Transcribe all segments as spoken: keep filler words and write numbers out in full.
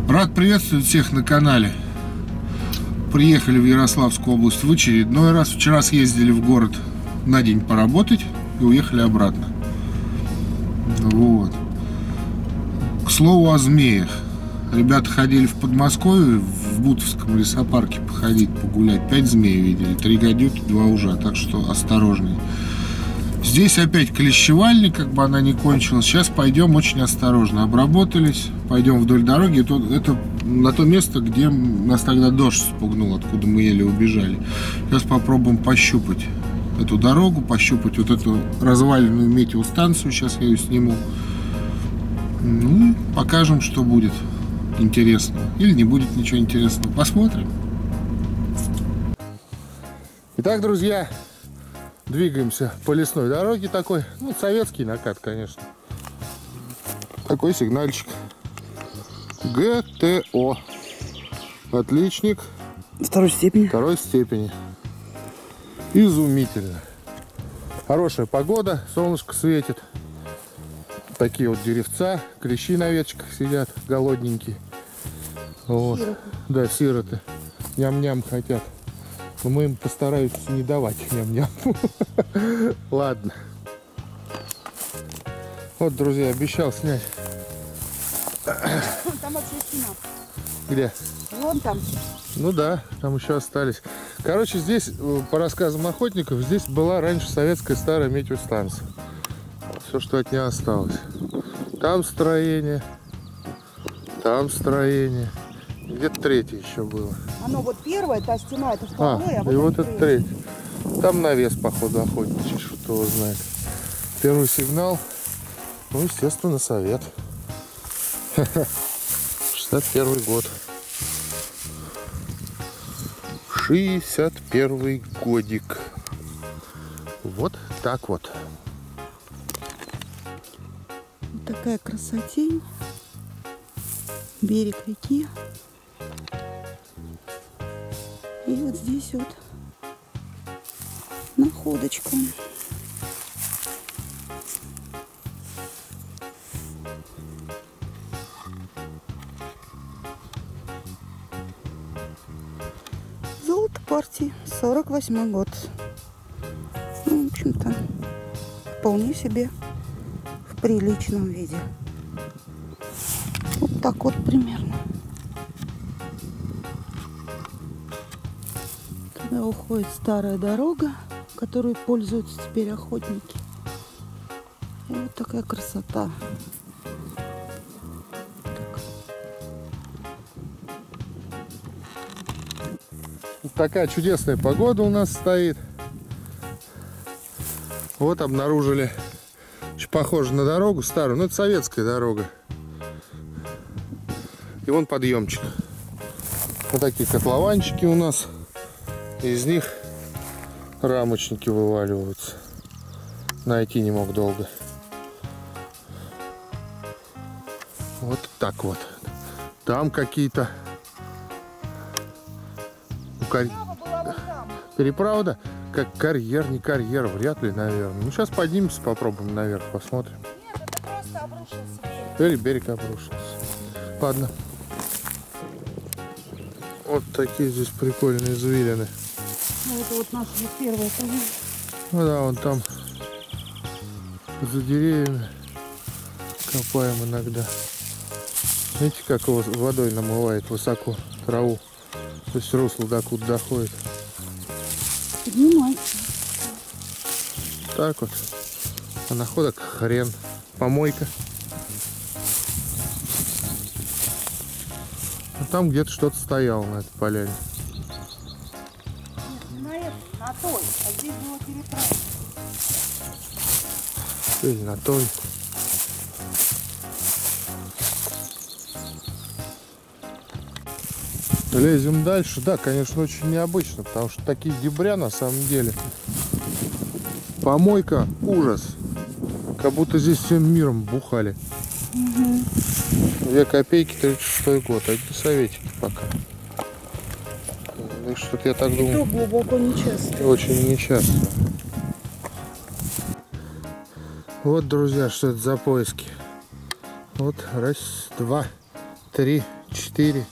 Брат приветствует всех на канале. Приехали в Ярославскую область в очередной раз. Вчера съездили в город на день поработать и уехали обратно. Вот. К слову о змеях. Ребята ходили в Подмосковье, в Бутовском лесопарке походить, погулять. Пять змей видели, три гадюки, два ужа, так что осторожнее. Здесь опять клещевальня, как бы она не кончилась. Сейчас пойдем очень осторожно. Обработались, пойдем вдоль дороги. Это на то место, где нас тогда дождь спугнул, откуда мы еле убежали. Сейчас попробуем пощупать эту дорогу, пощупать вот эту разваленную метеостанцию. Сейчас я ее сниму. Ну, покажем, что будет интересного. Или не будет ничего интересного. Посмотрим. Итак, друзья, двигаемся по лесной дороге такой. Ну, советский накат, конечно. Такой сигнальчик. ГТО. Отличник. Второй степени. Второй степени. Изумительно. Хорошая погода, солнышко светит. Такие вот деревца, клещи на веточках сидят, голодненькие. Вот. Сироты. Да, сироты. Ням-ням хотят. Но мы им постараемся не давать ням-ням. Ладно. Вот, друзья, обещал снять. Там вообще стена. Где? Вон там. Ну да, там еще остались. Короче, здесь, по рассказам охотников, здесь была раньше советская старая метеостанция. Все, что от нее осталось. Там строение. Там строение. Где-то третье еще было. Оно вот первое, та стена, это А, второе, а, и вот вот это третье. Там навес, походу, охотничий, что его знает. Первый сигнал. Ну, естественно, совет. шестьдесят первый год. шестьдесят первый годик. Вот так вот. Вот такая красотень. Берег реки. И вот здесь вот находочка. Золото партии, сорок восьмой год. Ну, в общем-то, вполне себе в приличном виде. Вот так вот примерно. Туда уходит старая дорога, которой пользуются теперь охотники. И вот такая красота. Вот такая чудесная погода у нас стоит. Вот обнаружили. Очень похоже на дорогу старую, но это советская дорога. И вон подъемчик. Вот такие котлованчики у нас. Из них рамочники вываливаются. Найти не мог долго. Вот так вот. Там какие-то Кар... переправа, да? Как карьер, не карьер, вряд ли, наверное. Ну, сейчас поднимемся, попробуем наверх, посмотрим. Нет, это просто обрушился берег. Или берег обрушился. Ладно. Вот такие здесь прикольные извилины. Ну, это вот наша первая позиция. Ну да, вон там за деревьями копаем иногда. Видите, как его водой намывает высоко траву. То есть русло докуда доходит. Поднимайся. Так вот. А находок хрен. Помойка. А там где-то что-то стояло на этой поляне. Нет, не на это, на той. А здесь было переправа. Или на той. Лезем дальше. Да, конечно, очень необычно, потому что такие дебря на самом деле. Помойка ужас. Как будто здесь всем миром бухали. Угу. Две копейки, тридцать шестой год. А это советики пока. Ну, что-то я так думаю. То глубоко нечасто. Очень нечасто. Вот, друзья, что это за поиски. Вот, раз, два, три, четыре.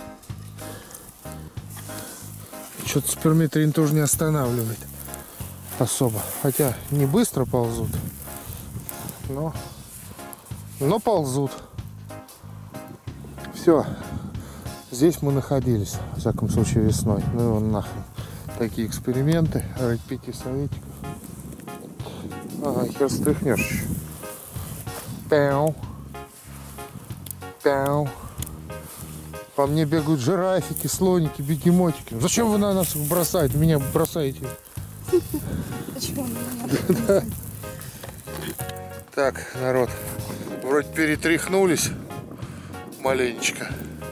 Что-то сперметрин тоже не останавливает особо. Хотя не быстро ползут, но, но ползут. Все. Здесь мы находились, в всяком случае, весной. Ну его нахрен. Такие эксперименты. Ради пяти советиков. Ага, хер стряхнешь. Пяу. Пяу. По мне бегают жирафики, слоники, бегемотики. Зачем вы на нас бросаете? Меня бросаете. Почему меня? Так, народ. Вроде перетряхнулись маленечко.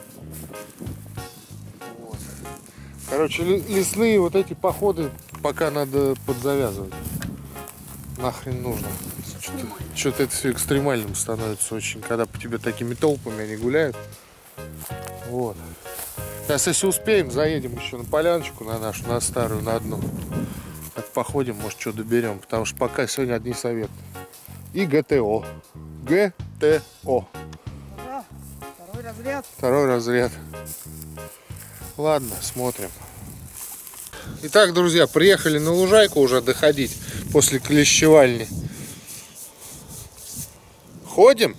Вот. Короче, лесные вот эти походы пока надо подзавязывать. Нахрен нужно. Что-то это все экстремальным становится очень, когда по тебе такими толпами они гуляют. Вот. Сейчас, если успеем, заедем еще на поляночку, на нашу, на старую, на одну. Так походим, может, что доберем. Потому что пока сегодня одни советы. И ГТО. ГТО. Да, второй разряд. Второй разряд. Ладно, смотрим. Итак, друзья, приехали на лужайку уже доходить после клещевальни. Ходим.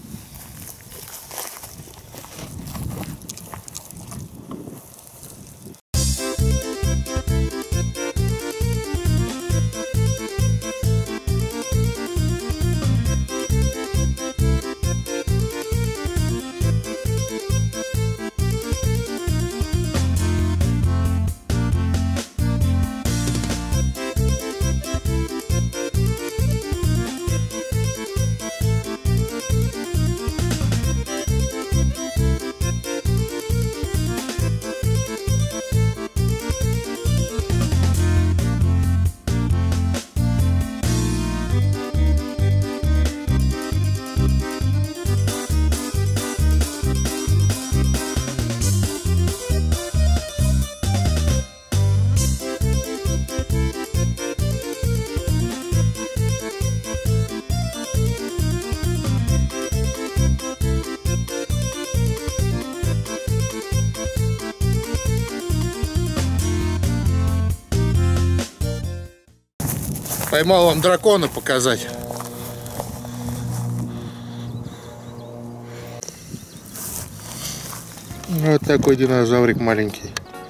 Поймал вам дракона показать. Вот такой динозаврик маленький.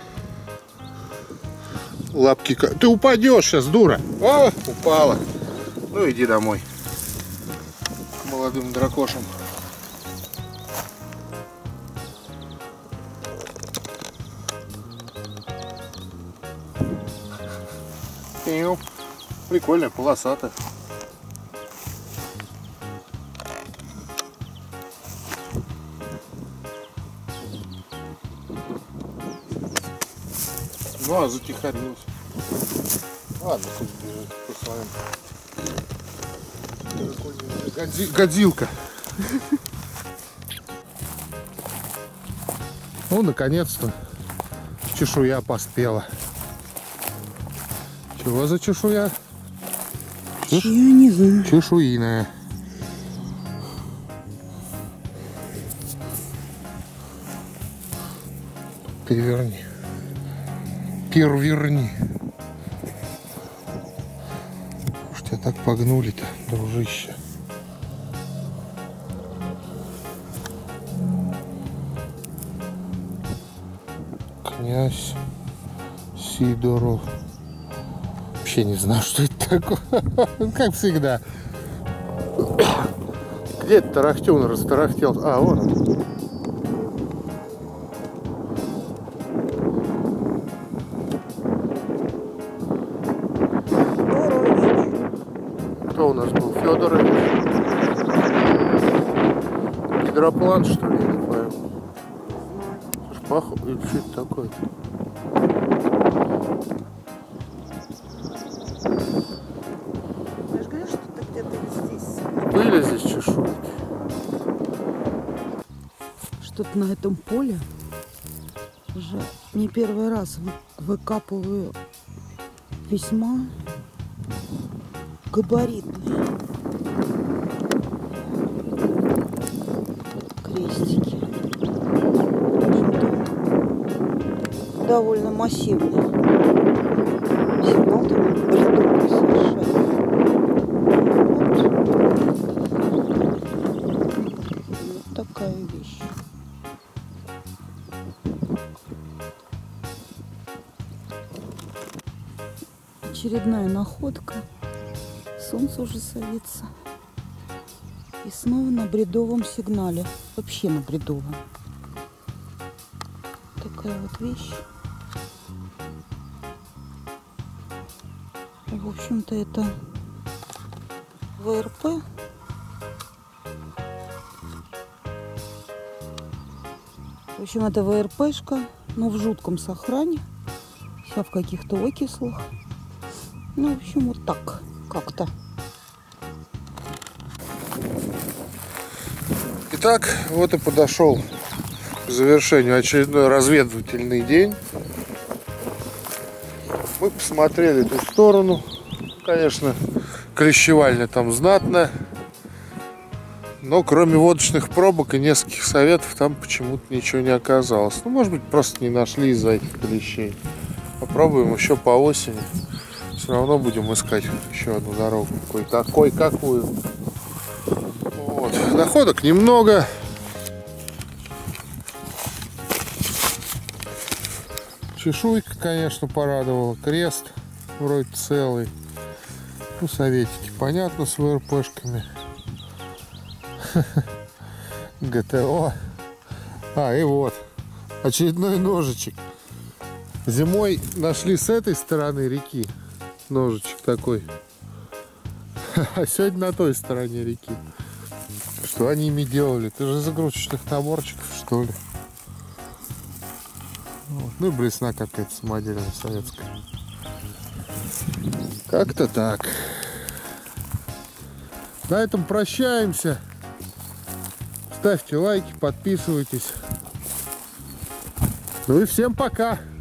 Лапки... Ты упадешь сейчас, дура. О, упала. Ну иди домой. К молодым дракошам. Прикольная, полосатая. Ну а затихарилась. Ладно, пусть бежит по своим. Годзи... Годзилка. Ну, наконец-то чешуя поспела. Чего за чешуя? Я не знаю. Чешуиная. Переверни. Переверни. Уж тебя так погнули-то, дружище. Князь Сидоров. Вообще не знаю, что это такое. Как всегда. Где это тарахтел, растарахтел? А, вон он. Кто у нас был? Федорович. Гидроплан, что ли? Я не пойму. Шпах или что это такое? Были здесь чешуйки. Что-то на этом поле уже не первый раз выкапываю весьма габаритные крестики. довольно массивный. Сигнал там бредовый совершенно. Вот. Вот такая вещь. Очередная находка. Солнце уже садится. И снова на бредовом сигнале. Вообще на бредовом. Такая вот вещь. В общем-то, это вэ эр пэ. В общем, это вэ эр пэшка, но в жутком сохране. Вся в каких-то окислах. Ну, в общем, вот так как-то. Итак, вот и подошел к завершению очередной разведывательный день. Мы посмотрели ту сторону. Конечно, клещевальня там знатно. Но кроме водочных пробок и нескольких советов там почему-то ничего не оказалось. Ну, может быть, просто не нашли из-за этих клещей. Попробуем еще по осени. Все равно будем искать еще одну дорогу. Кое-какой, какую. Вот. Находок немного. Чешуйка, конечно, порадовала. Крест вроде целый. Ну, советики, понятно, с вэ эр пэшками. гэ тэ о. А, и вот. Очередной ножичек. Зимой нашли с этой стороны реки. Ножичек такой. А сегодня на той стороне реки. Что они ими делали? Это же из игрушечных наборчиков, что ли? Вот. Ну и блесна какая-то самодельная советская. Как-то так. На этом прощаемся. Ставьте лайки, подписывайтесь. Ну и всем пока.